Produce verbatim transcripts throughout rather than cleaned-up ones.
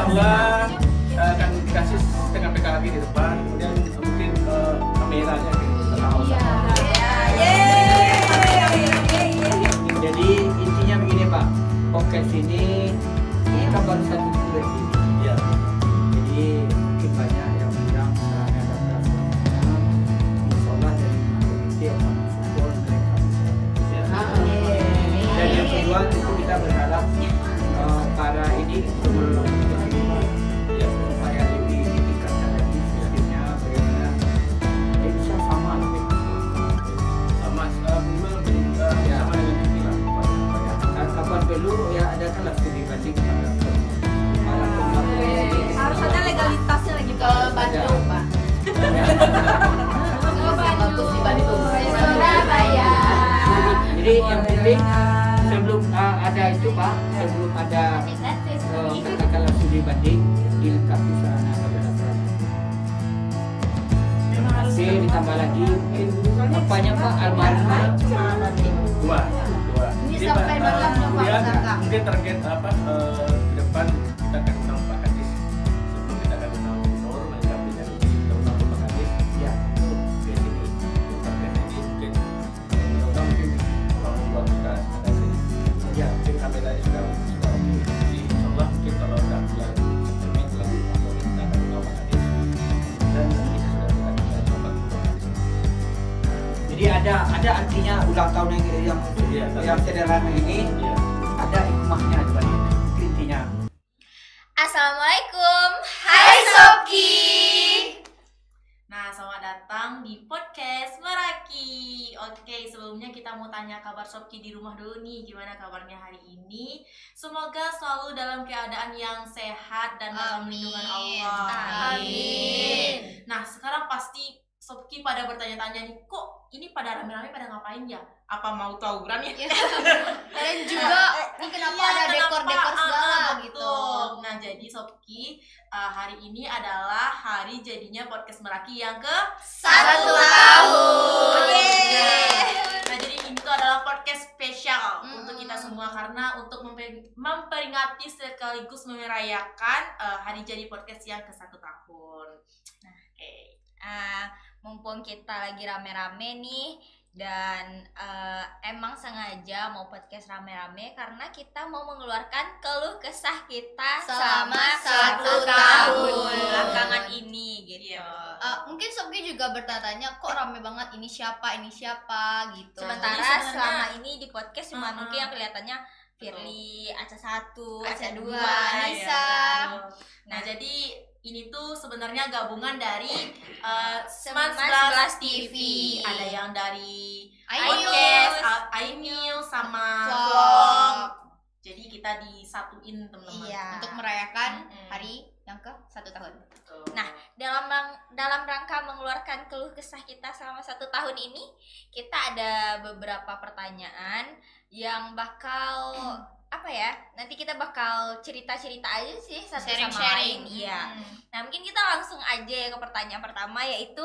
Allah uh, akan dikasih setengah P K lagi di depan, kemudian mungkin uh, kameranya kita tahu. Jadi intinya begini Pak, podcast ini ini kan baru satu bulan ini. Ya. Jadi mungkin banyak yang bilang misalnya ada perasaan insya Allah dari komite akan support mereka bisa. Ya. Dan yang kedua itu kita berharap uh, para ini sebelum kesini Ya. supaya lebih ditingkatkan lagi sistemnya bagaimana ya bisa sama lebih Sama uh, minimal uh, Ya. sama dengan T V lah. Supaya kapan perlu ya adakanlah studi banding para para pemakai ini. Harus ada legalitasnya lagi Ke Bandung, Pak. Bagus di Bandung. Surabaya. Jadi yang penting sebelum uh, ada itu Pak, sebelum ada uh, katakanlah studi banding dilengkapi sarana dan prasarana. Oke, ditambah lagi mungkin apanya Pak almarhum Dua, dua. Ini Jadi, sampai Pak, malam uh, dong, Pak, kemudian Tersangka. mungkin target apa uh, ke depan kita akan undang Pak Kadis. Sebelum kita akan undang Gubernur, melengkapi dari kita undang Pak Kadis. ya. Untuk di sini untuk target ini mungkin mudah-mudahan mungkin kalau dua kita ada sini. Ya, mungkin kameranya sudah sudah oke. Jadi insyaallah mungkin kalau udah bulan September bulan Oktober kita akan undang Pak Kadis. Dan kita sudah kita kita coba untuk Pak Kadis. Jadi ada ada artinya ulang tahun yang yang Iya, yang sederhana ini Ya. ada hikmahnya di balik itu, intinya. Assalamualaikum. Hai Soki. Nah, selamat datang di podcast Meraki. Oke, sebelumnya kita mau tanya kabar Sobki di rumah dulu nih. Gimana kabarnya hari ini? Semoga selalu dalam keadaan yang sehat dan dalam Amin. lindungan Allah. Amin. Nah, sekarang pasti Sobki pada bertanya-tanya nih, kok ini pada rame-rame pada ngapain ya? Apa mau tawuran ya? Dan juga ini kenapa Iya, ada kenapa? dekor-dekor segala Ah, gitu. betul. Nah, jadi Sobki, uh, hari ini adalah hari jadinya podcast Meraki yang ke Satu tahun. Yeay. Nah, jadi ini tuh adalah podcast spesial Mm-mm. untuk kita semua karena untuk memper- memperingati sekaligus merayakan uh, hari jadi podcast yang ke satu tahun. Nah, oke. Ah, mumpung kita lagi rame-rame nih dan eh, emang sengaja mau podcast rame-rame karena kita mau mengeluarkan keluh kesah kita Selama selama satu satu tahun. tahun belakangan ini gitu. Iya. Eh, mungkin Soki juga bertanya-tanya kok rame banget ini siapa ini siapa gitu. Sementara Jadi sebenarnya- selama ini di podcast cuma Uh-uh. mungkin yang kelihatannya Firly, Aca satu, Aca Aca dua, dua, Anissa. Nah, jadi ini tuh sebenarnya gabungan dari uh, Semas Semas sebelas T T V. V. Ada yang dari Ayo. podcast, A- iMeal sama Vlog. Vlog. Jadi kita disatuin teman-teman. Iya. Untuk merayakan Mm-mm. hari yang ke satu tahun. Betul. Nah, dalam rang- dalam rangka mengeluarkan keluh kesah kita selama satu tahun ini, kita ada beberapa pertanyaan yang bakal apa ya? Nanti kita bakal cerita-cerita aja sih satu sama Sharing-sharing. lain. Iya. Hmm. Nah, mungkin kita langsung aja ke pertanyaan pertama, yaitu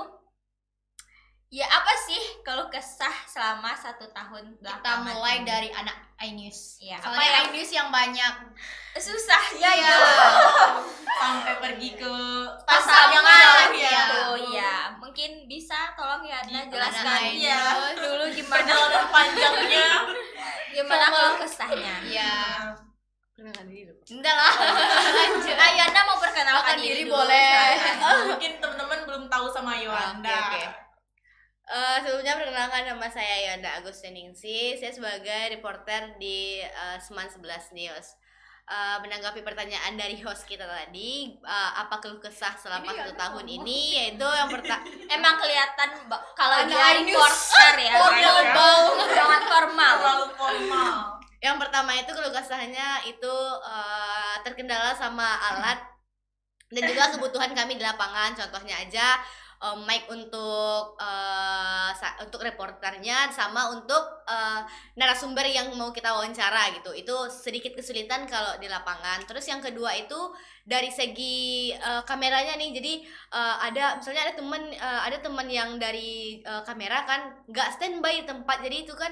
ya apa sih keluh kesah selama satu tahun Kita belakangan mulai ini? dari anak iNews. Iya, apa Soalnya yang- iNews yang banyak. susahnya Iya. ya. Sampai pergi ke Pasal yang Pasangan, lain iya. gitu ya. Mungkin bisa tolong ya Adna Iya, jelaskan Adna iya. dulu gimana perjalanan panjangnya. gimana keluh kesahnya. Iya. Perkenalkan diri dulu. Enggak lah. Lanjut. Ayo Anda mau perkenalkan Perkenalkan diri, diri dulu, boleh. silakan. Mungkin teman-teman belum tahu sama Yolanda. Oke, oke. Eh, sebelumnya perkenalkan nama saya Yolanda Agustiningsih. Saya sebagai reporter di eh, Seman sebelas News. Eh, menanggapi pertanyaan dari host kita tadi, eh, apa keluh kesah selama satu tahun ini, yaitu yang pertama Emang kelihatan ba- kalau Anak dia iNews. reporter ya, Formal sangat- banget. sangat formal. Terlalu formal. yang pertama itu keluh kesahnya itu eh, terkendala sama alat dan juga kebutuhan kami di lapangan. Contohnya aja eh, mic untuk eh, sa- untuk reporternya sama untuk eh, narasumber yang mau kita wawancara gitu. Itu sedikit kesulitan kalau di lapangan. Terus yang kedua itu dari segi eh, kameranya nih. Jadi eh, ada misalnya ada teman eh, ada teman yang dari eh, kamera kan nggak standby di tempat. Jadi itu kan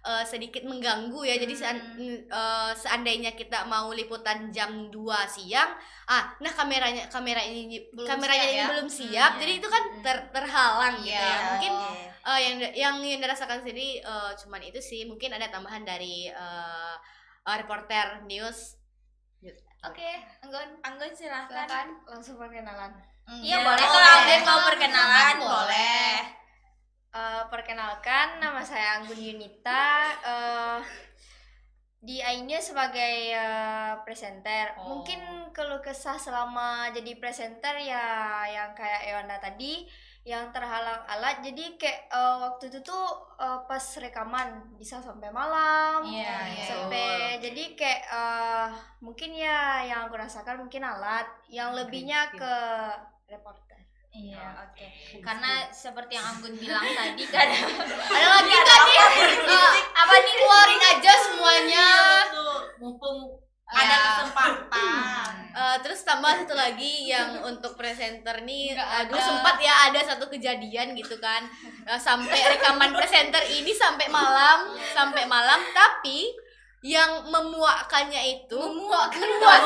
uh, sedikit mengganggu ya. Jadi sean- uh, seandainya kita mau liputan jam dua siang, ah, nah kameranya kamera ini Belum kameranya siap ini ya? belum siap, Hmm, jadi ya. itu kan ter- terhalang gitu Iya. ya. Mungkin Oke. uh, yang yang yang dirasakan sendiri uh, cuman itu sih. Mungkin ada tambahan dari uh, uh, reporter news. Oke, Anggun, Anggun silahkan. Silakan. Langsung perkenalan. Hmm, Iya Ya, boleh boleh. kalau Anggun mau perkenalan Boleh. boleh. Eh, perkenalkan, nama saya Anggun Yunita. eh di iNews sebagai eh, presenter. Oh. Mungkin keluh kesah selama jadi presenter ya yang kayak Yolanda tadi, yang terhalang alat. Jadi kayak eh, waktu itu tuh eh, pas rekaman bisa sampai malam. Iya, iya. Sampai jadi kayak eh, mungkin ya yang aku rasakan mungkin alat, yang lebihnya ke reporter. Iya, oke. Karena seperti yang Anggun bilang tadi kan Ada lagi nggak nih? Uh, apa nih? keluarin aja semuanya. Iya, betul. Mumpung ada Ya. kesempatan. Uh, terus tambah satu lagi yang untuk presenter nih, Nggak uh, dulu ada. sempat ya ada satu kejadian gitu kan, uh, sampai rekaman presenter ini sampai malam, sampai malam, tapi yang memuakannya itu memuakan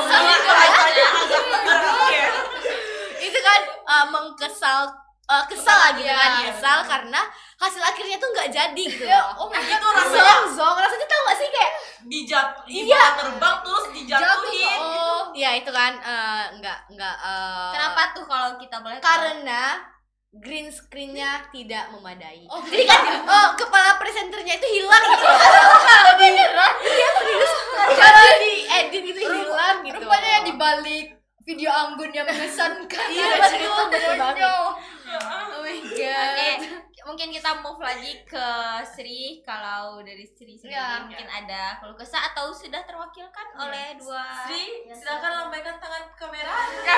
itu kan uh, mengkesal uh, kesal lagi Iya, kan iya, kesal betul. karena hasil akhirnya tuh nggak jadi gitu. Oh, itu rasanya Zong zong rasanya tau gak sih kayak dijat Iya. terbang terus dijatuhin. oh ya itu kan uh, nggak nggak uh, Kenapa tuh kalau kita boleh tahu? karena green screen-nya tidak memadai. Jadi kan oh, kepala presenternya itu hilang gitu. Kalau beneran? Iya serius. Kalau di edit itu hilang gitu. Rupanya di balik video Anggun yang mengesankan. Iya ada betul cerita betul banget. Oh my Oke, god. mungkin kita move lagi ke Sri. Kalau dari Sri sendiri Ya. mungkin ada keluh kesah atau sudah terwakilkan oleh dua. Sri, silakan lambaikan tangan ke kamera.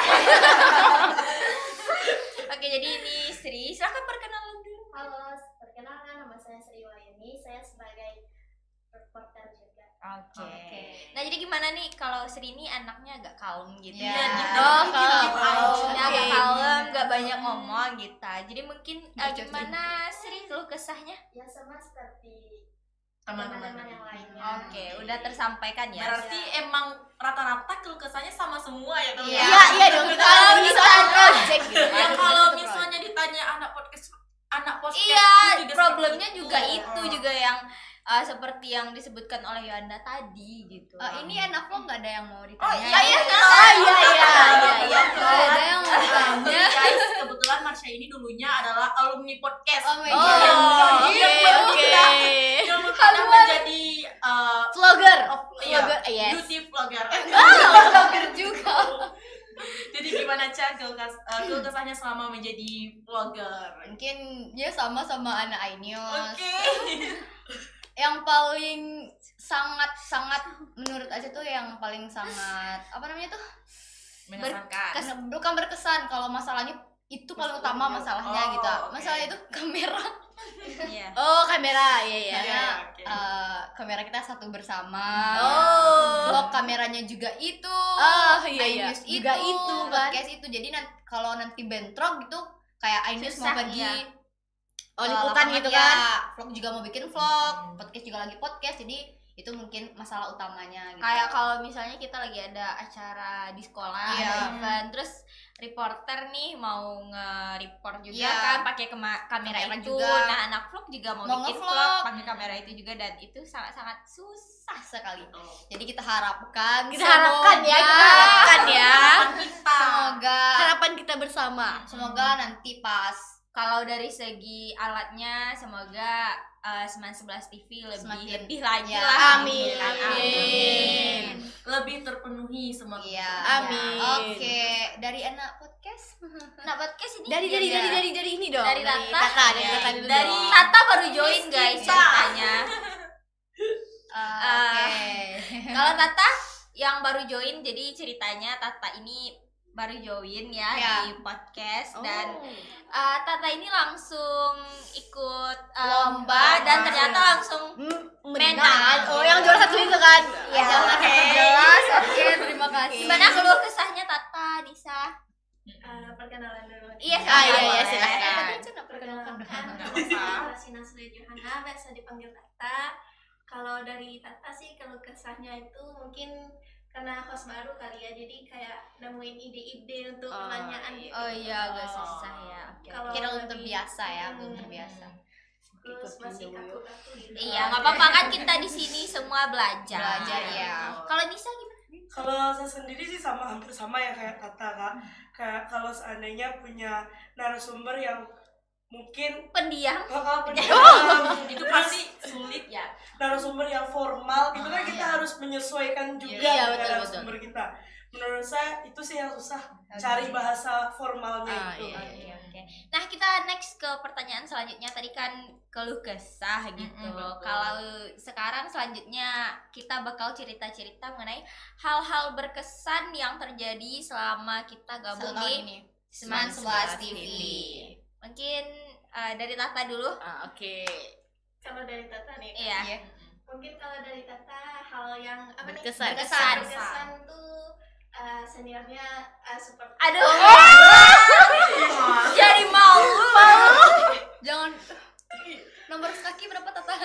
Oke, jadi ini Sri, silakan perkenalan dulu. Halo, perkenalkan nama saya Sri Wayuni, saya sebagai reporter juga. Oke. Oke. Nah, jadi gimana nih kalau Sri ini anaknya agak kalem gitu Iya, ya. gitu. Oh, Gitu, kalem. gitu aja. Ya, agak Oke. kalem, gak banyak ngomong gitu. Jadi mungkin eh, Baca gimana Sri keluh kesahnya? Ya sama seperti Teman-teman teman-teman yang lainnya. Oke, udah tersampaikan ya. Berarti emang rata-rata keluh kesahnya sama semua ya teman-teman. Iya iya dong kita Kalau kalau misalnya project gitu kan. Ya kalau misalnya ditanya anak podcast anak podcast Iya, itu juga problemnya seperti juga itu. itu juga yang uh, seperti yang disebutkan oleh Yolanda tadi gitu. Eh, ini enak vlog nggak ada yang mau ditanya? Oh iya iya. Oh iya iya iya iya. Nggak ada yang mau ditanya. Guys, kebetulan Marsha ini dulunya adalah alumni podcast. Oh my Oh, god. Yang oke baru oke. kita yang berpindah menjadi uh, Vlogger. of- iya, Vlogger, yes. beauty vlogger. Vlogger juga. Jadi gimana Ca keluh kes- uh, keluh kesahnya selama menjadi vlogger? Mungkin dia sama sama anak iNews. Oke. Yang paling sangat sangat menurut aja tuh yang paling sangat apa namanya tuh? Mengesankan. Kes- bukan berkesan kalau masalahnya itu paling utama masalahnya Oh, gitu. oke. Masalahnya itu kamera. Iya. Oh kamera iya iya. Iya, Karena oke. eh, kamera kita satu bersama. Oh. Vlog kameranya juga itu. Oh, iya, iya. iNews Juga itu, kan. podcast itu. Jadi nanti kalau nanti bentrok gitu kayak iNews mau Susah, pergi iya. Oh eh, liputan lapangan, gitu ya, kan. vlog juga mau bikin vlog, podcast juga lagi podcast. Jadi itu mungkin masalah utamanya gitu. Kayak kalau misalnya kita lagi ada acara di sekolah, Iya. ada event, terus reporter nih mau nge-report juga Iya. kan pakai kema- kamera, Kamera itu. juga. Nah, anak vlog juga mau, Mau bikin nge-vlog. vlog pakai kamera itu juga dan itu sangat-sangat susah. sekali. Jadi kita harapkan Kita harapkan ya, kita semoga- harapkan ya. Harapan kita. Semoga Harapan kita bersama. semoga nanti pas Kalau dari segi alatnya semoga uh, Seman sebelas T V lebih Semakin- lebih lagi ya, lah. amin. Kan, Amin. Lebih terpenuhi semua. iya. Amin. Oke, dari anak podcast. Nah, podcast ini Dari dari ya, dari dari dari ini dong. Dari Tata. Tata, dari Ya. Tata dulu dari dong. Tata baru join guys Kita. ceritanya. Eh, Oke. Kalau Tata yang baru join, jadi ceritanya Tata ini baru join ya, Ya. di podcast dan Oh. uh, Tata ini langsung ikut uh, Lomba. lomba dan ternyata langsung Hmm, menang. menang. Oh yang juara satu itu kan. Ya, Oke, jelas. Oke, terima kasih. gimana keluh kesahnya Tata, Nisa? Eh, perkenalan dulu. Iya, Ah, iya, iya, boleh. silakan. Perkenalkan, Nggak nama apa-apa. saya Sinasli Johana, biasa dipanggil Tata. Kalau dari Tata sih kalau kesahnya itu mungkin karena host baru kali ya, jadi kayak nemuin ide-ide untuk Oh, pertanyaan gitu. Oh iya, agak susah ya. Oke. Kalau Kira belum lebih- terbiasa ya, belum Hmm. terbiasa. Terus masih kaku-kaku gitu. Iya, nggak apa-apa kan kita di sini semua belajar. Belajar ya. Kalau Nisa gimana? Kalau saya sendiri sih sama hampir sama ya kayak Tata kak. Kayak kalau seandainya punya narasumber yang mungkin Pendiam. oh, oh, pendiam, Itu pasti sulit ya. narasumber yang formal itu kan kita Iya. harus menyesuaikan juga Iya, dengan betul, narasumber kita. Menurut saya itu sih yang susah, cari bahasa formalnya Ah, itu. iya, Oke, iya. oke. Nah, kita next ke pertanyaan selanjutnya. Tadi kan keluh kesah gitu. Mm-mm, betul. Kalau sekarang selanjutnya kita bakal cerita-cerita mengenai hal-hal berkesan yang terjadi selama kita gabung Satu di tahun ini. Seman Seman Sebelas T V. T V. Mungkin eh, dari Tata dulu. Ah, oke. Kalau dari Tata nih. Iya. Iya. Mungkin kalau dari Tata hal yang apa nih? Berkesan. Berkesan, Berkesan. berkesan tuh uh, seniornya uh, seperti Aduh. Jadi malu. Jangan nomor kaki berapa Tata?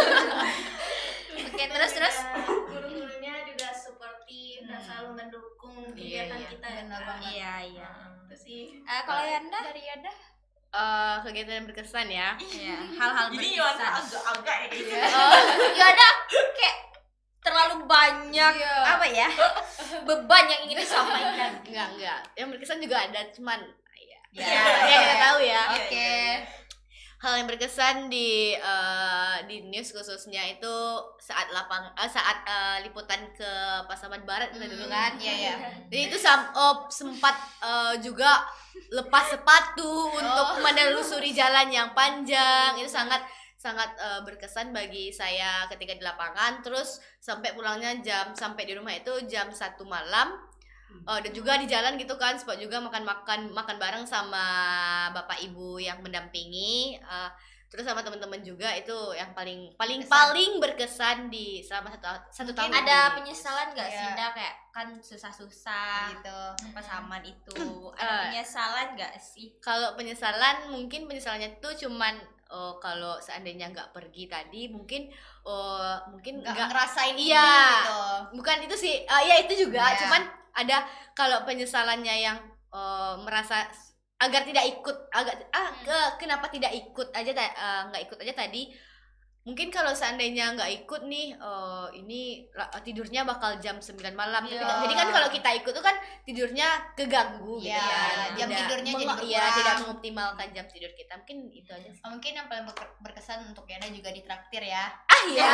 Oke, terus terus. guru-gurunya juga seperti dan selalu mendukung kegiatan iya. kita ya. Benar Kak. banget. Iya, iya. Itu sih. Eh, kalau Yanda? Dari Yanda. Eh, kegiatan yang berkesan ya. Iya, hal-hal Ini berkesan. Yohana agak-agak ya kayaknya. Yanda kayak terlalu banyak Iya. apa ya? Beban yang ingin disampaikan. Enggak, enggak. Yang berkesan juga ada, cuman ya. Ya, Ya, ya, kita tahu ya. Iya, Oke. iya, iya. Hal yang berkesan di eh, di news khususnya itu saat lapang eh, saat eh, liputan ke Pasaman Barat kita dulu kan. Iya, iya. Jadi itu sam- oh, sempat eh, juga lepas sepatu untuk menelusuri jalan yang panjang. Itu sangat sangat eh, berkesan bagi saya ketika di lapangan. Terus sampai pulangnya jam sampai di rumah itu jam satu malam. Eh, dan juga di jalan gitu kan, sempat juga makan-makan makan bareng sama bapak ibu yang mendampingi. Eh, terus sama teman-teman juga, itu yang paling paling Berkesan. paling berkesan di selama satu satu tahun. Mungkin ada ini. penyesalan nggak sih, Iya. Nda? Kayak kan susah-susah Gitu. Pasaman itu. Eh. Ada penyesalan nggak sih? Kalau penyesalan, mungkin penyesalannya itu cuman oh, kalau seandainya nggak pergi tadi mungkin oh, mungkin Nggak nggak ngerasain ini iya gitu. bukan itu sih, eh, ya itu juga, Iya. cuman ada kalau penyesalannya yang eh, merasa agar tidak ikut agak ah ke, kenapa tidak ikut aja ta- eh, nggak ikut aja tadi, mungkin kalau seandainya nggak ikut nih eh, ini la- tidurnya bakal jam sembilan malam. Tapi Iya. kan- jadi kan kalau kita ikut tuh kan tidurnya keganggu Iya, gitu kan. jam Tidak tidurnya jadi meng- iya, berkurang. tidak mengoptimalkan jam tidur kita, mungkin itu aja sih. Oh, mungkin yang paling berke- berkesan untuk Yana juga ditraktir ya. Ah iya,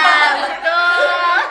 betul.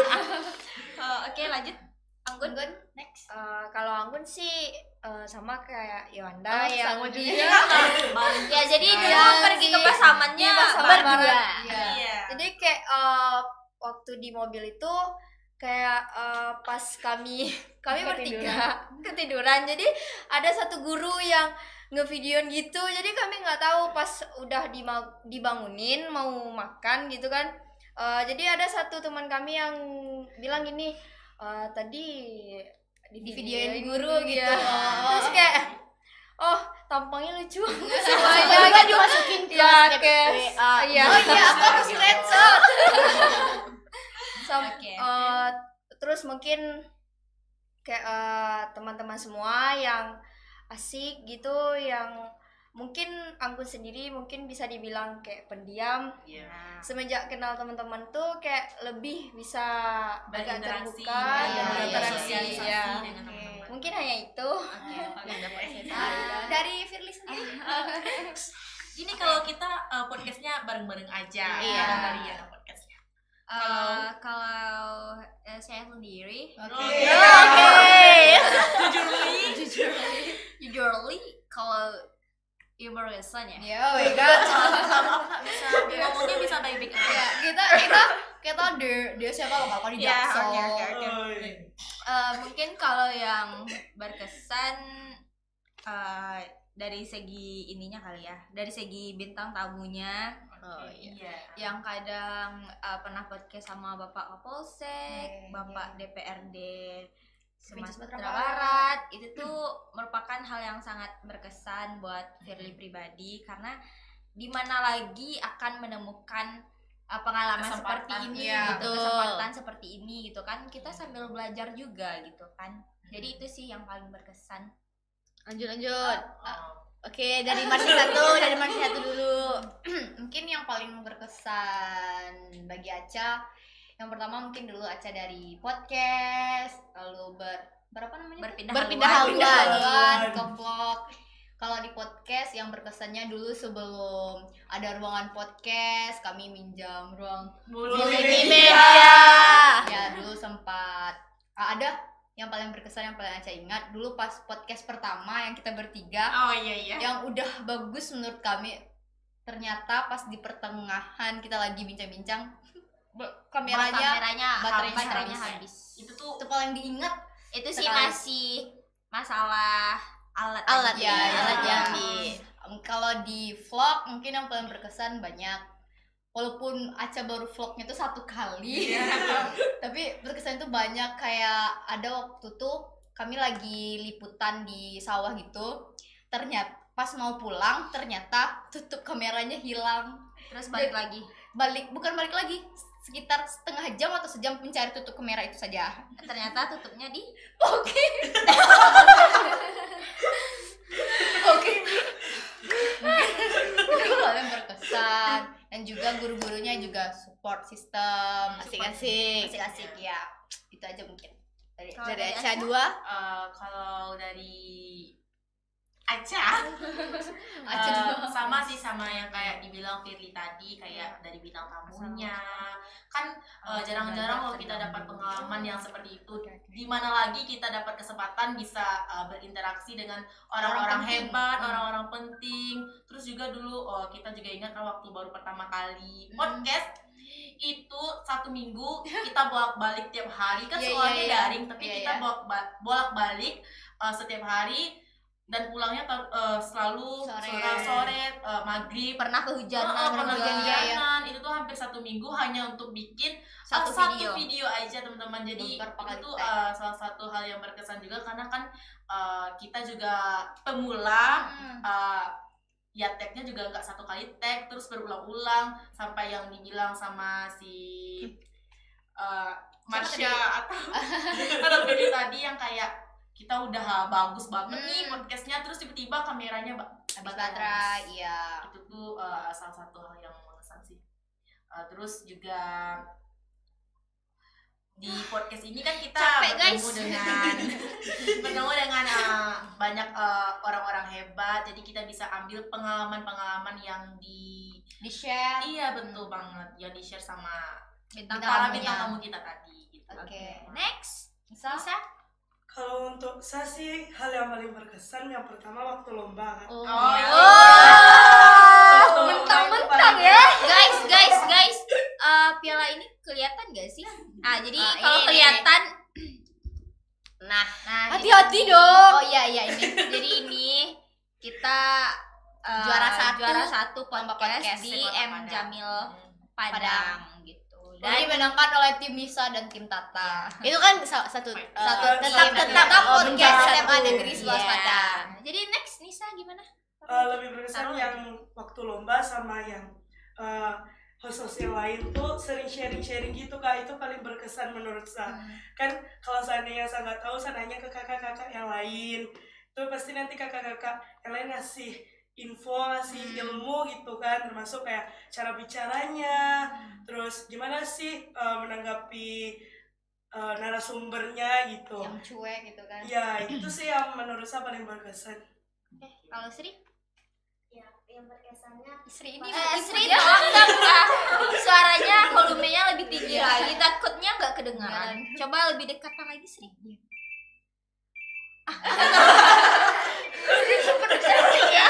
Eh, Oke, lanjut. Anggun. Anggun, next. Eh, kalau Anggun sih eh, sama kayak Yolanda Oh, yang sama di juga. Ya, jadi Iya dulu pergi ke sih. pasamannya Di Pasaman bareng. Barat. Iya. Iya. Jadi kayak eh, waktu di mobil itu kayak eh, pas kami kami bertiga ketiduran. Jadi ada satu guru yang ngevideoin gitu. Jadi kami nggak tahu pas udah dima- dibangunin mau makan gitu kan. Eh, jadi ada satu teman kami yang bilang gini, "Eh, tadi di Videoin videoin guru gitu. Terus kayak, oh tampangnya lucu banget Semuanya semuanya. juga dimasukin ke Ya, snap kayak W A. iya. Oh iya, aku harus screenshot. Sam- Oke. eh, terus mungkin kayak eh, teman-teman semua yang asik gitu, yang mungkin Anggun sendiri mungkin bisa dibilang kayak pendiam. Iya. Semenjak kenal teman-teman tuh kayak lebih bisa agak Berinteraksi, terbuka ya, dan iya, berinteraksi sosialisasi ya. dengan teman-teman. Mungkin hanya itu. Yang dapat Dari Firly sendiri. Ini kalau kita uh, podcastnya bareng-bareng aja. Iya. Kalau dari Yana podcastnya. Eh, kalau eh, saya sendiri, Oke. Oke. jujurly kalau humorousnya ya. Ya, oh my god. Sama bisa ngomongnya bisa baik-baik aja. Ya, kita kita kita dia dia siapa lo kalau di Ya, Jaksel. oke, oke, oke. Oi. Eh, mungkin kalau yang berkesan eh, dari segi ininya kali ya, dari segi bintang tamunya Oh iya. Iya. yang kadang eh, pernah podcast sama Bapak Kapolsek, Iya, Bapak D P R D Provinsi Sumatera Sumatera Barat. Itu tuh merupakan hal yang sangat berkesan buat Firly pribadi, karena di mana lagi akan menemukan uh, pengalaman Kesempatan, seperti ini iya, gitu, betul. kesempatan seperti ini gitu kan, kita sambil belajar juga gitu kan. Jadi itu sih yang paling berkesan. Lanjut lanjut. Oh. Oke, dari Marsi satu, dari Marsi satu dulu. Mungkin yang paling berkesan bagi Aca, yang pertama mungkin dulu Aca dari podcast, lalu ber berapa namanya? Berpindah Berpindah haluan. haluan. haluan ke vlog. Kalau di podcast yang berkesannya dulu sebelum ada ruangan podcast, kami minjam ruang Multimedia. ya dulu sempat ah, ada yang paling berkesan yang paling Aca ingat dulu pas podcast pertama yang kita bertiga Oh iya iya. yang udah bagus menurut kami, ternyata pas di pertengahan kita lagi bincang-bincang be- kameranya kameranya baterainya baterainya habis. habis. Itu tuh itu paling diingat. Itu sih Sekali. masih masalah alat Alat aja. ya, Iya. alat yang di Em, kalau di vlog mungkin yang paling berkesan banyak, walaupun Aca baru vlognya tuh satu kali tapi berkesan itu banyak. Kayak ada waktu tuh kami lagi liputan di sawah gitu, ternyata pas mau pulang ternyata tutup kameranya hilang, Terus balik lagi. balik bukan balik lagi sekitar setengah jam atau sejam mencari tutup kamera itu saja. Ternyata tutupnya di Oke. Oke. Itu hal yang berkesan, dan juga guru-gurunya juga support sistem, asik-asik. asik-asik ya. Itu aja mungkin dari Kalau Dari dari Aca Aca? dua. eh, kalau dari Aca Aca Eh, dulu. sama sih sama yang kayak dibilang Firly tadi, kayak dari bintang tamunya kan eh, jarang-jarang loh kita dapat pengalaman yang seperti itu, di mana lagi kita dapat kesempatan bisa eh, berinteraksi dengan orang-orang Orang penting. hebat, Hmm. orang-orang penting. Terus juga dulu oh, kita juga ingat kan waktu baru pertama kali Hmm. podcast itu satu minggu kita bolak-balik tiap hari kan Iya, sekolahnya iya, iya. daring, tapi Iya, kita iya. bolak- bolak-balik eh, setiap hari, dan pulangnya ter- eh, selalu Sore. sore, sore eh, maghrib. pernah Oh, kehujanan oh, pernah juga. kehujanan. Itu tuh hampir satu minggu hanya untuk bikin Satu eh, satu video. video aja teman-teman. Jadi Beberapa itu kali tuh tag. eh, salah satu hal yang berkesan juga, karena kan eh, kita juga pemula. Hmm. eh, ya tagnya juga nggak satu kali tag, terus berulang-ulang sampai yang dibilang sama si eh, Marsha atau atau Feli tadi yang kayak kita udah bagus banget nih Hmm. podcastnya, terus tiba-tiba kameranya ba- Habis baterai baterai, habis. iya. Itu tuh eh, salah satu hal yang mengesan sih. Eh, terus juga di podcast ini kan kita Capek, bertemu guys. dengan bertemu dengan eh, banyak eh, orang-orang hebat, jadi kita bisa ambil pengalaman-pengalaman yang di Di share. iya betul banget yang di share sama Bintang para tamunya. bintang tamu kita tadi gitu. Oke. Next. Bisa? Bisa? Kalau untuk saya sih hal yang paling berkesan yang pertama waktu lomba kan. Oh, Oh, iya. Waktu lomba itu mentang-mentang paling- ya. Guys, guys, guys. Eh, piala ini kelihatan gak sih? Ah, jadi Ah, kalau ini, kelihatan Nah, nah hati-hati ini- dong. Oh iya iya ini. Jadi ini kita eh, Juara satu juara satu lomba podcast, podcast di di Kota M Padang. Jamil Padang, Padang. gitu. Dan dimenangkan oleh tim Nisa dan tim Tata. itu kan sa- satu Baik. satu Uh, tetap tim. tetap Tetap oh, podcast menjadi S M A satu. Negeri Sebelas Iya. Padang. Jadi next Nisa gimana? Eh, lebih berkesan Taruh yang waktu lomba sama yang eh, host-host yang lain tuh sering sharing-sharing gitu kak, itu paling berkesan menurut saya. Kan kalau seandainya saya nggak tahu, saya nanya ke kakak-kakak yang lain, tuh pasti nanti kakak-kakak yang lain ngasih info, ngasih ilmu gitu kan, termasuk kayak cara bicaranya, terus gimana sih eh, menanggapi eh, narasumbernya gitu. Yang cuek gitu kan. Ya itu sih yang menurut saya paling berkesan. Eh, kalau Sri? Ya, yang berkesannya Sri ini Eh, Sri tolong dong, ah, suaranya volumenya lebih tinggi lagi, takutnya nggak kedengaran. Coba lebih dekat lagi Sri. Sri seperti ya.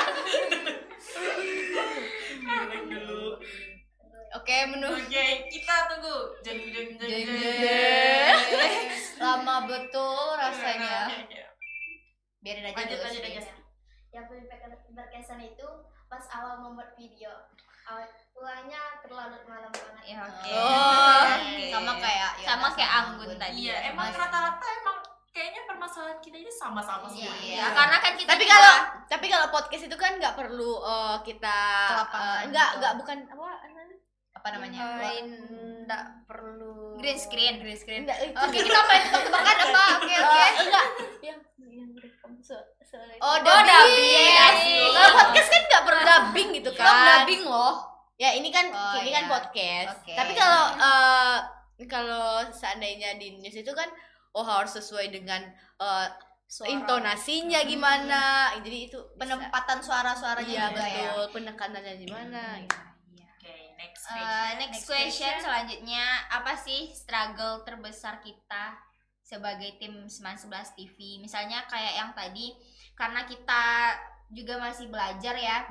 Balik dulu. Oke, menurut Oke, kita tunggu. Jeng jeng jeng Jeng, jeng. jeng, jeng. Lama betul rasanya. Biarin aja Lanjut dulu. lanjut Sri. aja. yang paling berke- berkesan itu pas awal membuat video. Awal pulangnya terlalu malam banget. Ya, oke. Oh, Oke. sama kayak ya, sama kayak Anggun tadi. Iya, ya. emang rata-rata emang kayaknya permasalahan kita ini sama-sama semua. Iya, Iya. karena kan kita Tapi juga- kalau tapi kalau podcast itu kan nggak perlu eh, kita Ke lapangan eh, nggak gitu. nggak bukan apa namanya? apa namanya? Eh, enggak perlu Green screen. Green screen. Enggak, itu Oke, kita main tebak-tebakan apa? Oke, oke. Eh, enggak yang yang rekam se- se- Oh, Oh, dubbing. dubbing. Kalau podcast kan nggak perlu dubbing gitu Vlog kan. dubbing loh. Ya ini kan Oh, ini iya. kan podcast. Oke. Tapi kalau eh, kalau seandainya di news itu kan oh harus sesuai dengan eh, intonasinya gimana. Jadi itu bisa. Penempatan suara-suaranya Iya juga ya. betul, penekanannya gimana gitu. Oke, next Uh, question. next question selanjutnya, apa sih struggle terbesar kita sebagai tim sembilan sebelas T V? Misalnya kayak yang tadi, karena kita juga masih belajar ya,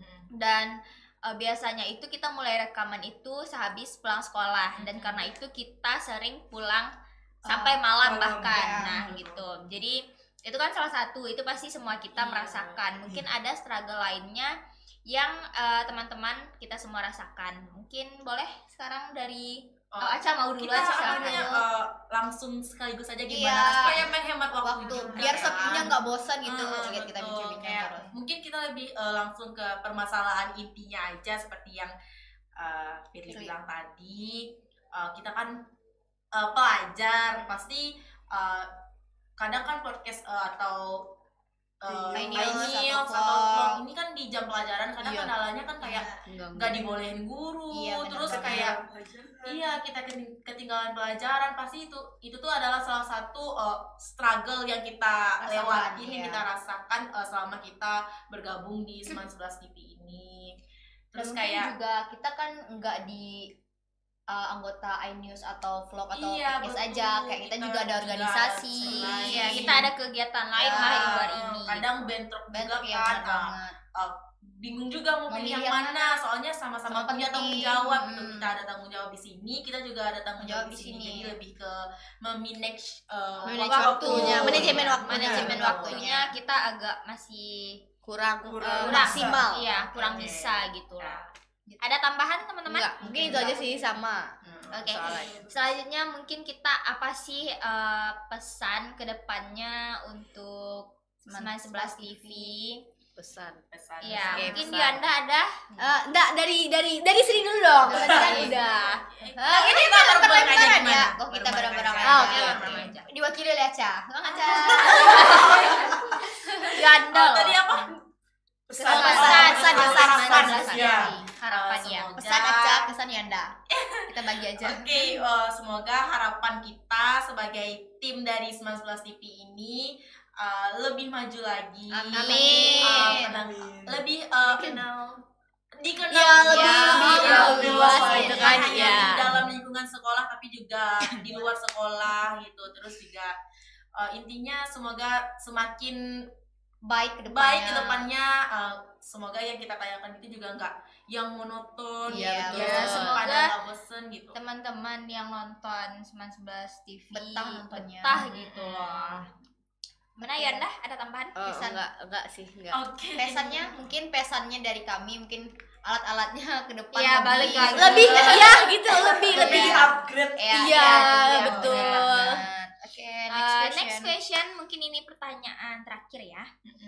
dan uh, biasanya itu kita mulai rekaman itu sehabis pulang sekolah, dan karena itu kita sering pulang sampai malam malam, bahkan. ya. Nah gitu, jadi itu kan salah satu, itu pasti semua kita Iya. merasakan. Mungkin ada struggle lainnya yang uh, teman-teman kita semua rasakan. Mungkin boleh sekarang dari Oh, oh, Aca mau dulu kita aja apa silakan. namanya, eh, langsung sekaligus aja gimana Iya. supaya menghemat waktu, Waktu juga, biar kan? sepinya nggak bosan gitu. Hmm, Lihat kita betul. bincang-bincang Kayak terus. mungkin kita lebih eh, langsung ke permasalahan intinya aja seperti yang eh, Firly Firly. bilang tadi. Eh, kita kan eh, pelajar, pasti eh, kadang kan podcast eh, atau uh, High high news news atau atau vlog. vlog ini kan di jam pelajaran kadang Iya. kendalanya kan kayak Enggak, nggak dibolehin guru, Iya, benar. terus Tapi kayak iya kita keting- ketinggalan pelajaran, pasti itu itu tuh adalah salah satu uh, struggle yang kita Rasakan, lewatin, yang iya. kita rasakan uh, selama kita bergabung di sembilan sebelas T V ini. Terus Dan mungkin kayak juga kita kan nggak di uh, anggota iNews atau vlog atau Iya, podcast betul. aja, kayak kita, Kita juga ada juga organisasi. ada organisasi. Iya, kita ada kegiatan lain ya, lah di luar ini. kadang bentrok Bentuk juga ya kan, benar uh, banget. uh, bingung juga mau Mau pilih milih yang yang mana, soalnya sama-sama Sama punya tanggung penting. jawab gitu. Hmm. Kita ada tanggung jawab di sini, kita juga ada tanggung jawab di sini. Jadi lebih ke memanage uh, Manage waktu. waktunya, manajemen waktunya. Manajemen Betul. waktunya kita agak masih kurang, Kurang. eh, kurang maksimal. Iya, kurang Oke. bisa gitu Ya. lah. Ada tambahan teman-teman? Enggak, mungkin itu aja sih sama. Hmm. Oke. Soalnya. Selanjutnya mungkin kita apa sih eh, pesan kedepannya untuk sembilan sebelas T V? Pesan. Pesan. Iya, Oke, mungkin pesan. Yanda ada. Eh, enggak dari dari dari Sri dulu dong. Tadi kan udah. Nah, ini kita Bareng-bareng aja. Oh, kita bareng-bareng aja. Ah, oke, oke. Diwakili oleh Aca. Bang Aca. Yanda. Oh, tadi apa? pesan Oh, pesan pesan, pesan pesan, pesan pesan. ya. Harapan Uh, ya. semoga- Pesan Aca, kesan Yanda. Kita bagi aja. Oke, uh, semoga harapan kita sebagai tim dari sembilan sebelas T V ini uh, lebih maju lagi. Amin. Uh, kadang- Amin. lebih uh, Kenal. dikenal Ya, lebih- ya, lebih- ya, lebih luas luas gitu ya. kan, Hanya ya. di dalam lingkungan sekolah tapi juga di luar sekolah gitu. Terus juga uh, intinya semoga semakin Baik ke depannya. baik ke depannya. Uh, semoga yang kita tayangkan itu juga enggak yang monoton, Iya, gitu. betul. Semoga pada nggak bosen gitu. Teman-teman yang nonton sembilan sebelas T V Betah nontonnya. betah gitu loh. Mana Yanda? Ada tambahan? Oh, Pesan. enggak, enggak sih, enggak. Oke. Pesannya mungkin pesannya dari kami mungkin alat-alatnya ke depan Iya, balik lagi. Lebih ya gitu, lebih lebih lebih. upgrade Iya, Iya, iya, betul. benar banget. Oke, Eh, next question. next question, mungkin ini pertanyaan terakhir ya.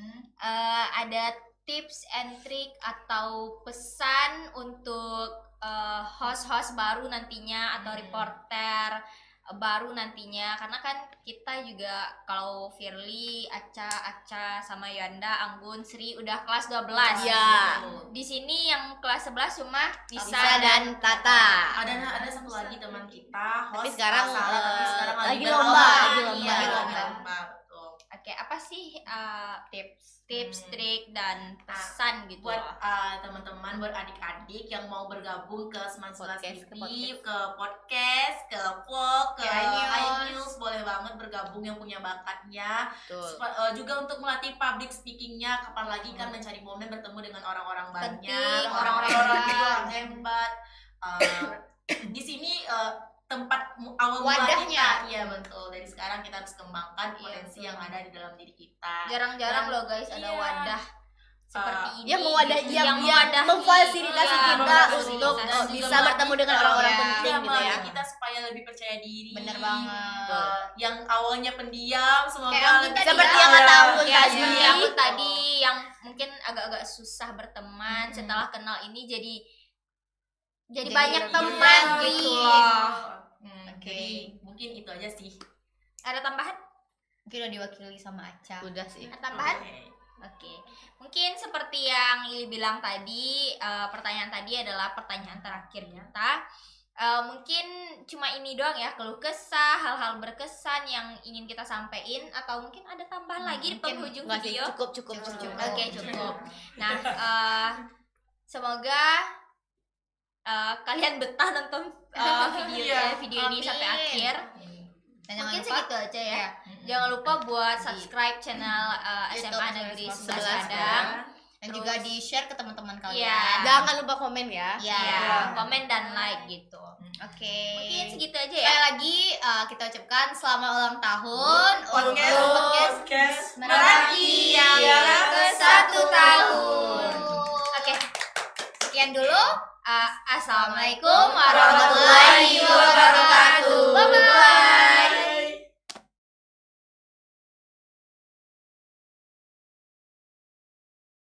Eh, ada tips and trick atau pesan untuk eh, host-host baru nantinya atau Hmm. reporter eh, baru nantinya, karena kan kita juga kalau Firly, Aca, Aca sama Yanda, Anggun, Sri udah kelas dua belas. Iya. Di sini yang kelas sebelas cuma Bisa, Bisa dan Tata. ada ada satu lagi teman kita host Tapi sekarang, Sarah, tapi eh, sekarang lagi berlomba. lomba, lagi Iya, lomba. lagi lomba, betul. Oke, apa sih eh, tips. tips, Hmm. trik dan pesan gitu Buat loh? uh, teman-teman, buat adik-adik yang mau bergabung ke sembilan sebelas T Podcast, V, ke podcast. ke podcast, ke vlog, ke Ke iNews. iNews, boleh banget bergabung yang punya bakatnya. Betul. Supa- uh, juga untuk melatih public speakingnya, kapan lagi kan mencari momen bertemu dengan orang-orang banyak, Penting, orang-orang orang-orang orang hebat. Uh, di sini uh, tempat mu- awal mula Wadahnya. kita, iya betul. Dari sekarang kita harus kembangkan Iya, potensi betul. yang ada di dalam diri kita. Jarang-jarang Dan- loh guys ada iya. wadah seperti Uh, ini. Dia mewadah gitu. yang, yang mewadahi. memfasilitasi Iya, kita memfasilitasi. untuk Dan eh, juga bisa melatih bertemu dengan kita, orang-orang ya. penting Iya, gitu melatih ya. kita supaya lebih percaya diri. Bener banget. Uh, yang awalnya pendiam, semoga Kayak Anggun lebih tadi Seperti ya. yang kata Anggun Ya, tadi. seperti aku tadi yang mungkin agak-agak susah berteman, Hmm. setelah kenal ini jadi Jadi, Jadi banyak lebih teman banyak gitu gitu. loh. Hmm, Oke. Jadi mungkin itu aja sih. Ada tambahan? Mungkin udah diwakili sama Aca. Udah sih. Ada tambahan? Oke. Oke, mungkin seperti yang Ili bilang tadi, eh, pertanyaan tadi adalah pertanyaan terakhir kita. Eh, mungkin cuma ini doang ya, keluh kesah, hal-hal berkesan yang ingin kita sampaikan, atau mungkin ada tambahan lagi di Mungkin penghujung nggak sih, video? cukup cukup cukup. Oke, cukup. Nah, eh, semoga eh, kalian betah nonton eh, video Iya, video ini amin. sampai akhir. Dan Mungkin jangan lupa segitu aja ya. Hmm. Jangan lupa buat Di- subscribe channel eh, S M A YouTube Negeri sebelas sebelas Padang. Padang. dan juga di share ke teman-teman kalian. Iya. Jangan lupa komen ya. Iya. Ya, komen dan like gitu. Oke. Mungkin segitu aja ya. Sekali lagi uh, kita ucapkan selamat ulang tahun Podcast- untuk podcast Podcast Meraki yang ke satu tahun. Oke. Sekian dulu. Uh, Assalamualaikum Assalamualaikum warahmatullahi wabarakatuh. Bye bye.